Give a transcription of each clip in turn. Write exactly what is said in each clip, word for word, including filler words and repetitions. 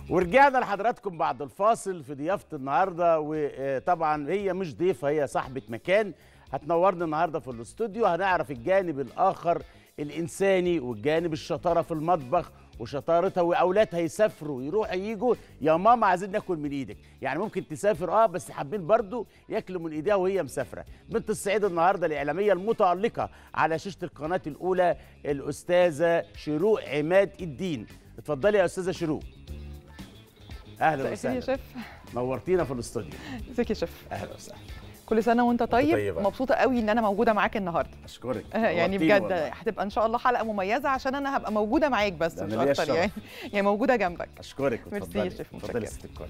ورجعنا لحضراتكم بعد الفاصل في ضيافة النهارده، وطبعا هي مش ضيفة، هي صاحبة مكان هتنورنا النهارده في الاستوديو. هنعرف الجانب الآخر الإنساني والجانب الشطارة في المطبخ وشطارتها، واولادها يسافروا يروحوا ييجوا يا ماما عايزين ناكل من ايدك. يعني ممكن تسافر اه بس حابين برضو ياكلوا من ايديها وهي مسافره. بنت الصعيد النهارده الاعلاميه المتالقه على شاشه القناه الاولى الاستاذه شروق عماد الدين. اتفضلي يا استاذه شروق. اهلا وسهلا يا شيف، نورتينا في الاستوديو. ازيك يا شيف؟ اهلا وسهلا. كل سنه وانت طيب. طيبة. مبسوطه قوي ان انا موجوده معاك النهارده. اشكرك يعني بجد هتبقى ان شاء الله حلقه مميزه عشان انا هبقى موجوده معاك بس مش اكتر يعني يعني موجوده جنبك. اشكرك. ميرسي يا شيف. اتفضلي يا ست الكل.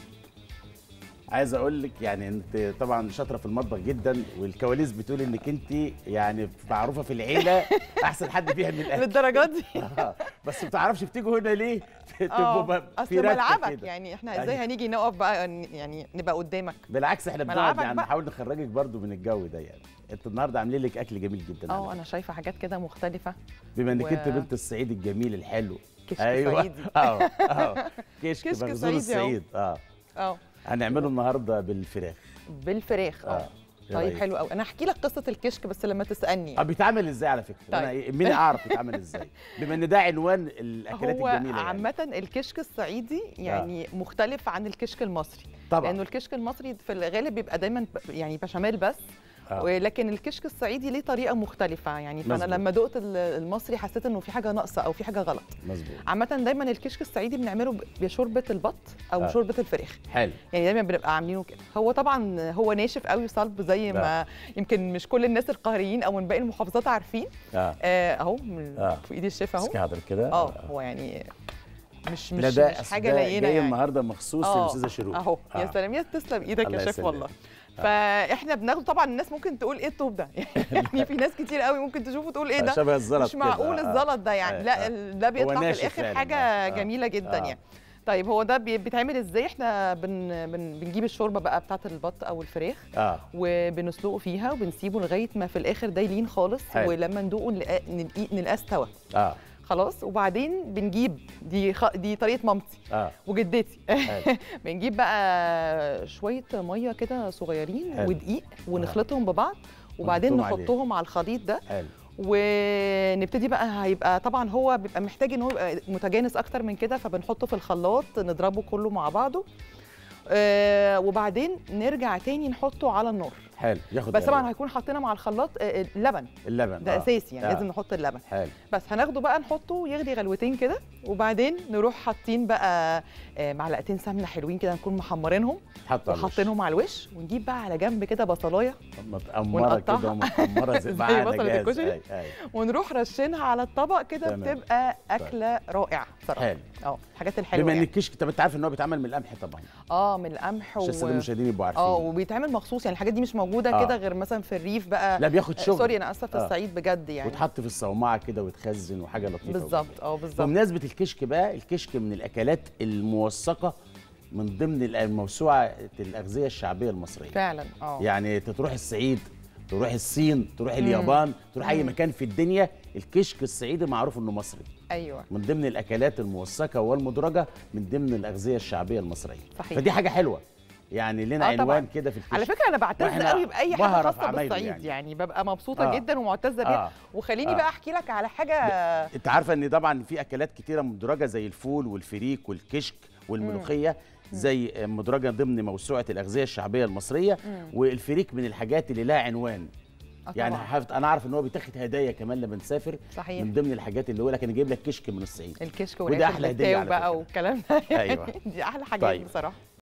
عايز اقول لك يعني انت طبعا شاطره في المطبخ جدا، والكواليس بتقول انك انت يعني معروفه في العيله احسن حد فيها من الاكل للدرجات دي. بس ما بتعرفش بتيجوا هنا ليه؟ تبقوا اصل ملعبك يعني احنا ازاي هنيجي نقف بقى يعني نبقى قدامك؟ بالعكس احنا بنقعد يعني نحاول نخرجك برضو من الجو ده. يعني انت النهارده عاملين لك اكل جميل جدا. اه انا شايفه حاجات كده مختلفه بما انك و... انت بنت الصعيد الجميل الحلو. كشك ايوه صعيدي. اه اه كشك مخزون الصعيد. اه اه هنعمله النهارده بالفراخ. بالفراخ اه طيب حلو قوي. انا هحكي لك قصه الكشك بس لما تسالني. اه بيتعمل ازاي على فكره؟ طيب. انا مين اعرف يتعمل ازاي بما ان ده عنوان الاكلات هو الجميله. هو عامه يعني. الكشك الصعيدي يعني آه. مختلف عن الكشك المصري طبعا، لانه الكشك المصري في الغالب بيبقى دايما يعني بشاميل بس. آه. ولكن الكشك الصعيدي ليه طريقه مختلفه يعني. فانا مزبوط. لما دقت المصري حسيت انه في حاجه ناقصه او في حاجه غلط. مظبوط. عامه دايما الكشك الصعيدي بنعمله بشوربه البط او آه. شوربه الفراخ. حلو. يعني دايما بنبقى عاملينه كده. هو طبعا هو ناشف قوي وصلب زي ما آه. يمكن مش كل الناس القاهريين او من باقي المحافظات عارفين. اه اهو آه. في ايدي الشيف اهو. حاضر كده. اه هو يعني مش مش, مش حاجه لينه يعني. يعني النهارده مخصوص للاستاذه شروق اهو. آه. يا سلام، يا تسلم ايدك يا شيف والله. فاحنا بناخده طبعا. الناس ممكن تقول ايه الطوب ده؟ يعني في ناس كتير قوي ممكن تشوفه تقول ايه ده؟ شبه الزلط. مش معقول الزلط ده يعني. لا ده بيطلع في الاخر حاجه جميله جدا يعني. طيب هو ده بيتعمل ازاي؟ احنا بن بن بنجيب الشوربه بقى بتاعه البط او الفراخ اه وبنسلقه فيها وبنسيبه لغايه ما في الاخر ده يلين خالص. حلو. ولما ندوقه نلقاه استوى. اه خلاص. وبعدين بنجيب دي خ... دي طريقه مامتي آه. وجدتي. بنجيب بقى شويه ميه كده صغيرين حلو. ودقيق ونخلطهم ببعض وبعدين نحطهم عليه. على الخليط ده حلو. ونبتدي بقى. هيبقى طبعا هو بيبقى محتاج ان هو يبقى متجانس اكتر من كده، فبنحطه في الخلاط نضربه كله مع بعضه. آه وبعدين نرجع تاني نحطه على النار. حلو. ياخد بس طبعا هيكون حاطينه مع الخلاط اللبن. اللبن ده آه. اساسي يعني. آه. لازم نحط اللبن. حلو. بس هناخده بقى نحطه يغلي غلوتين كده وبعدين نروح حاطين بقى معلقتين سمنه حلوين كده نكون محمرينهم وحاطينهم على الوش. ونجيب بقى على جنب كده بصلايه متقمره كده ومحمره زي زي بصله الكشري ونروح رشينها على الطبق كده. بتبقى اكله رائعه صراحه. حلو. اه الحاجات الحلوه بما ان يعني. الكشك طب انت عارف ان هو بيتعمل من القمح طبعا. اه من القمح عشان الساده المشاهدين يبقوا عارفين. اه وبيتعمل مخصوص يعني. الحاجات دي مش موجوده آه. كده غير مثلا في الريف بقى. لا بياخد شغل. سوري انا اسفه في آه. الصعيد بجد يعني. وتحط في الصومعه كده وتخزن وحاجه لطيفه بالظبط. اه بالظبط. بمناسبه الكشك بقى، الكشك من الاكلات الموثقه من ضمن موسوعه الاغذيه الشعبيه المصريه. فعلا اه يعني تروح الصعيد، تروح الصين، تروح مم. اليابان، تروح مم. اي مكان في الدنيا الكشك الصعيدي معروف انه مصري. ايوه. من ضمن الاكلات الموثقه والمدرجه من ضمن الاغذيه الشعبيه المصريه. صحيح. فدي حاجه حلوه يعني. لنا آه عنوان كده في الكشك. على فكره انا بعتز قوي باي حاجه خاصه بالصعيد يعني. يعني ببقى مبسوطه آه. جدا ومعتزه بيها. آه. وخليني آه. بقى احكي لك على حاجه. انت عارفه ان طبعا في اكلات كتيره مدرجه زي الفول والفريك والكشك والملوخيه مم. زي مدرجه ضمن موسوعه الاغذيه الشعبيه المصريه. مم. والفريك من الحاجات اللي لها عنوان. يعني حافظ انا اعرف ان هو بيتاخد هدايا كمان لما نسافر. صحيح. من ضمن الحاجات اللي هو لك انا جايب لك كشك من الصعيد. الكشك وده احلى هديه بقى والكلام ده. ايوه دي احلى حاجات. طيب. بصراحه